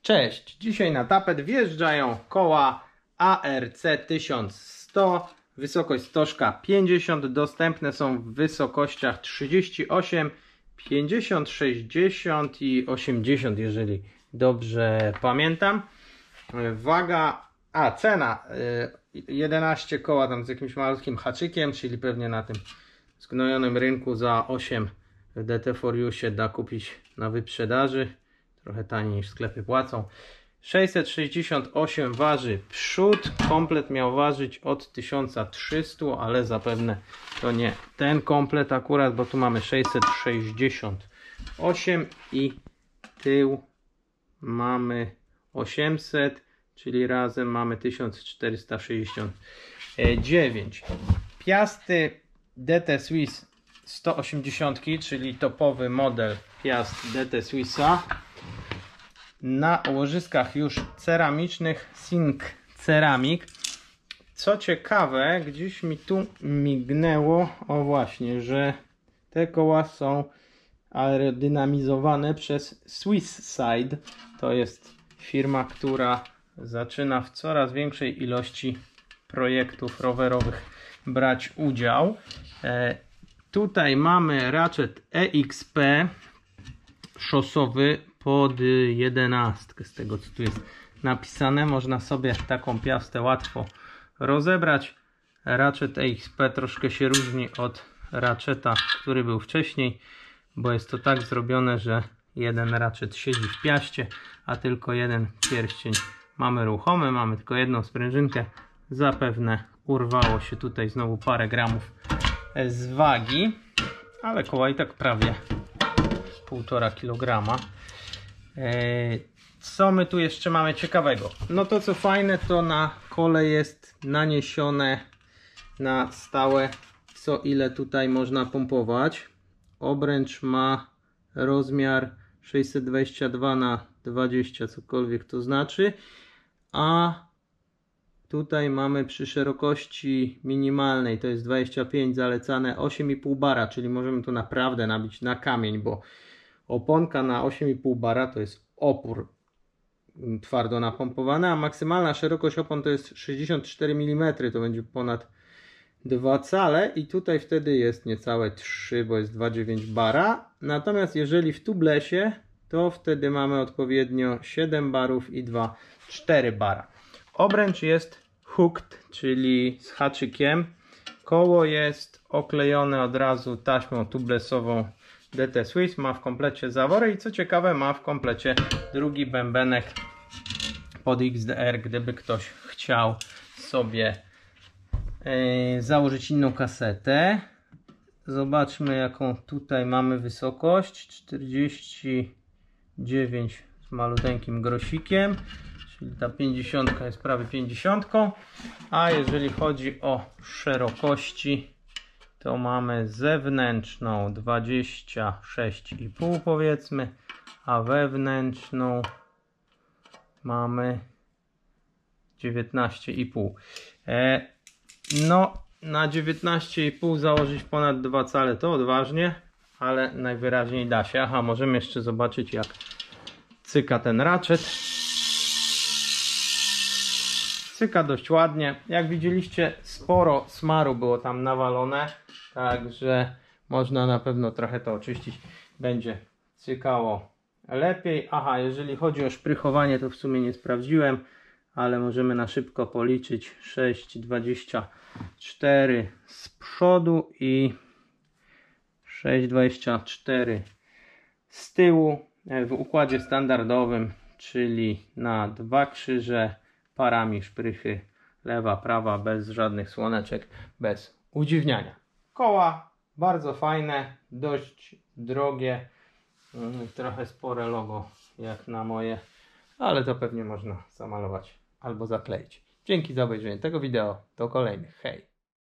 Cześć! Dzisiaj na tapet wjeżdżają koła ARC 1100, wysokość stożka 50, dostępne są w wysokościach 38, 50, 60 i 80, jeżeli dobrze pamiętam. Waga, cena 11 koła tam z jakimś malutkim haczykiem, czyli pewnie na tym zgnojonym rynku za 8 w DT4U się da kupić na wyprzedaży. Trochę taniej niż sklepy płacą. 668 waży przód. Komplet miał ważyć od 1300, ale zapewne to nie ten komplet akurat, bo tu mamy 668 i tył mamy 800, czyli razem mamy 1469. Piasty DT Swiss 180, czyli topowy model piast DT Swissa. Na łożyskach już ceramicznych, Sink Ceramic. Co ciekawe, gdzieś mi tu mignęło, o właśnie, że te koła są aerodynamizowane przez Swisside. To jest firma, która zaczyna w coraz większej ilości projektów rowerowych brać udział. Tutaj mamy ratchet EXP szosowy pod 11. Z tego co tu jest napisane, można sobie taką piastę łatwo rozebrać. Ratchet EXP troszkę się różni od ratcheta, który był wcześniej, bo jest to tak zrobione, że jeden ratchet siedzi w piaście, a tylko jeden pierścień mamy ruchomy, mamy tylko jedną sprężynkę. Zapewne urwało się tutaj znowu parę gramów z wagi, ale koła i tak prawie 1,5 kg. Co my tu jeszcze mamy ciekawego? No to co fajne, to na kole jest naniesione na stałe, co ile tutaj można pompować. Obręcz ma rozmiar 622 na 20, cokolwiek to znaczy, a tutaj mamy przy szerokości minimalnej, to jest 25, zalecane 8,5 bara, czyli możemy tu naprawdę nabić na kamień, bo oponka na 8,5 bara to jest opór twardo napompowana, a maksymalna szerokość opon to jest 64 mm, to będzie ponad 2 cale i tutaj wtedy jest niecałe 3, bo jest 2,9 bara. Natomiast jeżeli w tublesie, to wtedy mamy odpowiednio 7 barów i 2,4 bara. Obręcz jest hooked, czyli z haczykiem. Koło jest oklejone od razu taśmą tublesową DT Swiss, ma w komplecie zawory i co ciekawe, ma w komplecie drugi bębenek pod XDR, gdyby ktoś chciał sobie założyć inną kasetę. Zobaczmy, jaką tutaj mamy wysokość. 49 z maluteńkim grosikiem, czyli ta 50 jest prawie 50, a jeżeli chodzi o szerokości, to mamy zewnętrzną 26,5 powiedzmy, a wewnętrzną mamy 19,5. No na 19,5 założyć ponad 2 cale to odważnie, ale najwyraźniej da się. Aha, możemy jeszcze zobaczyć, jak cyka ten ratchet. Cyka dość ładnie. Jak widzieliście, sporo smaru było tam nawalone, także można na pewno trochę to oczyścić. Będzie cykało lepiej. Aha, jeżeli chodzi o szprychowanie, to w sumie nie sprawdziłem, ale możemy na szybko policzyć. 6,24 z przodu i 6,24 z tyłu w układzie standardowym, czyli na 2 krzyże, parami szprychy lewa, prawa, bez żadnych słoneczek, bez udziwniania. Koła bardzo fajne, dość drogie, trochę spore logo jak na moje, ale to pewnie można zamalować albo zakleić. Dzięki za obejrzenie tego wideo, do kolejnych, hej!